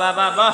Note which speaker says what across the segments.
Speaker 1: वाह वाह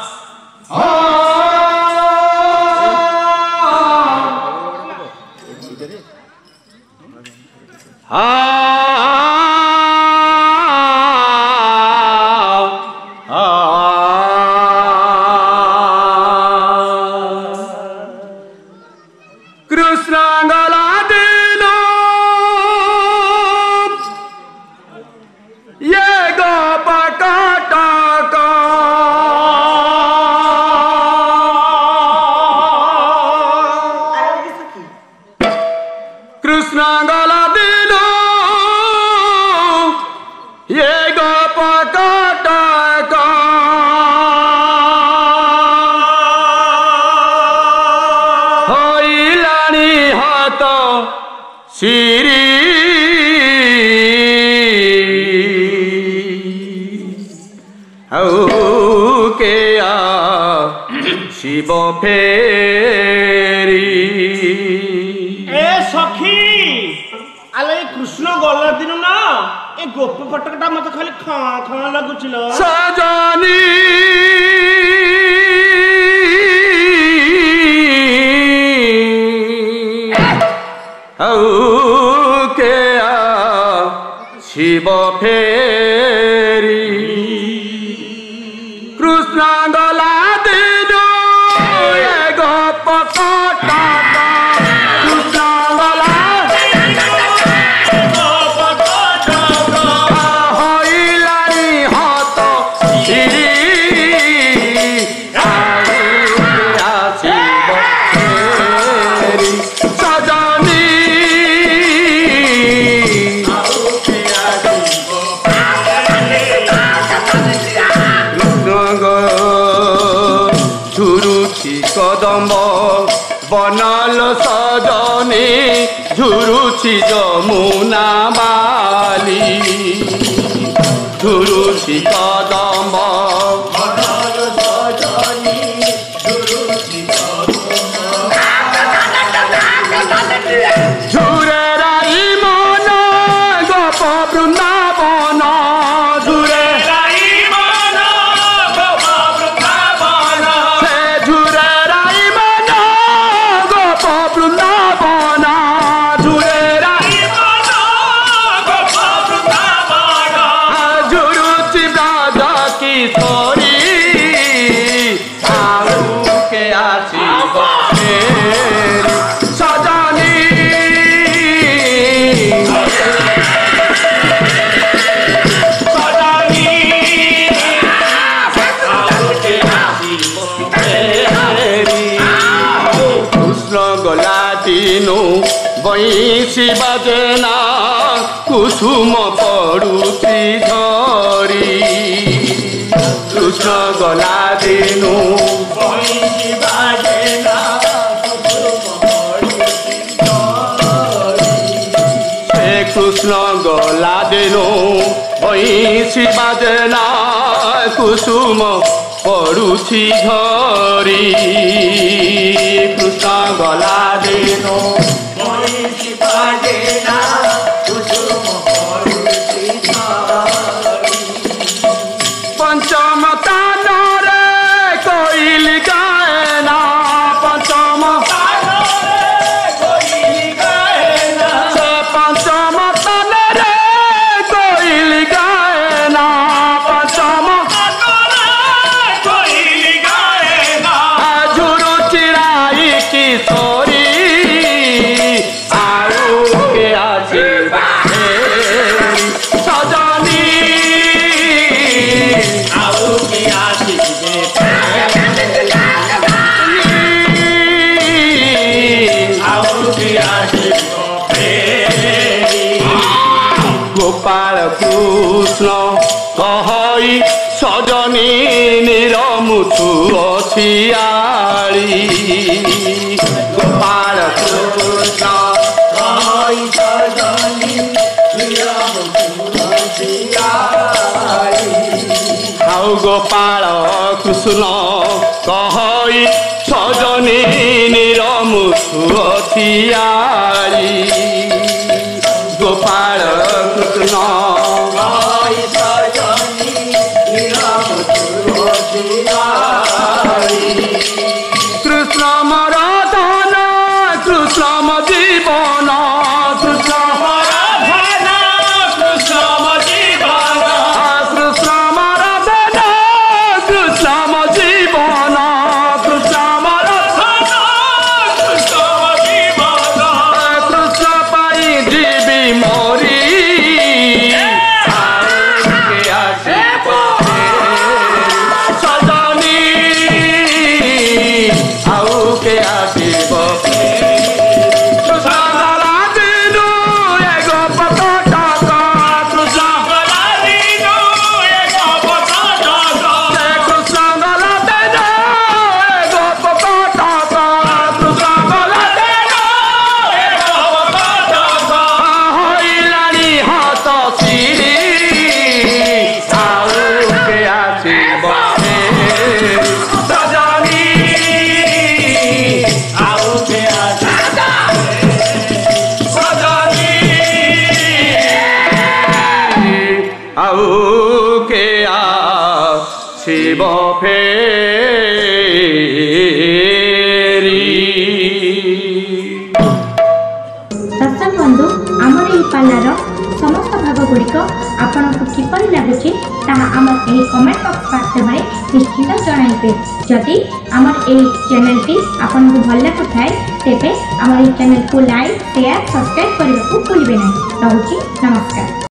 Speaker 1: शिव फेरी ए सखी आले कृष्ण गला दिन ना ए गोप फटकटा मत खाली खा खा लागुचिल सजनी के शिव फेरी कृष्ण गला कदम्ब बनाल सजनी झुरुछि जमुना बाली झुरुछि कदम्ब बनाल सजनी झुरुछि झुरे राई मन गोप वृंदावन झुरे बंशी बजना कुसुम पड़ुची झरी कृष्ण गला दिनु बंशी बजना से कृष्ण गला दिनु बंशी बजना कुसुम पड़ुची झरी कृष्ण गला दिनु पंचम तानर कोइल गायना पंचम पंचम तानर कोइल गायना पंचम झुरु चिराई किशोरी गोपाल कृष्ण कहई सजनी निरमुथु अछियाली गोपाल कृष्ण कहई सजनी निरमुथु अछियाली आओ गोपाल कृष्ण कहई सजनी निरमुथु अछियाली गोपाल कृष्ण
Speaker 2: आउ के आसिब फेरी।
Speaker 3: दर्शक बंधु आमर यही पालार समस्त भाग गुड़िक आपन को किपरि लागुछि ताहा आमर एही कमेंट बॉक्स माध्यम निश्चित जणाइबे। जदि आमर एही चैनल टी आपन को भल लागुथाय तेबे आमर एही चैनल को लाइक शेयर सब्सक्राइब करबा को भूलिबे नहीं। रहूछि नमस्कार।